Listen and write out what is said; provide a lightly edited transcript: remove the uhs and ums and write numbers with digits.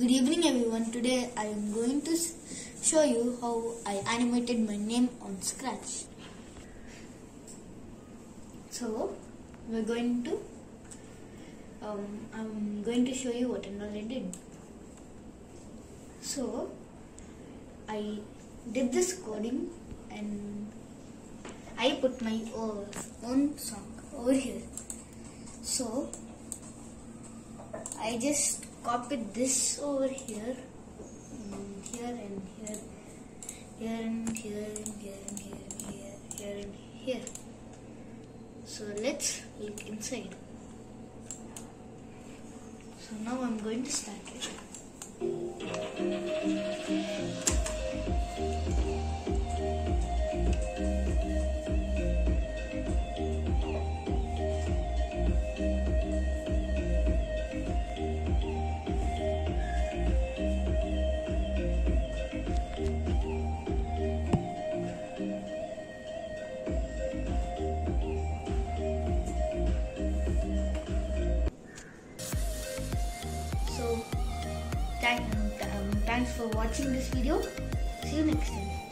Good evening everyone. Today I am going to show you how I animated my name on Scratch. So I'm going to show you what and all I did. So I did this coding and I put my own song over here. So I just copied this over here, here and here, here and here and here and here and here, here and here. So let's look inside. So now I'm going to start it. So thanks for watching this video. See you next time.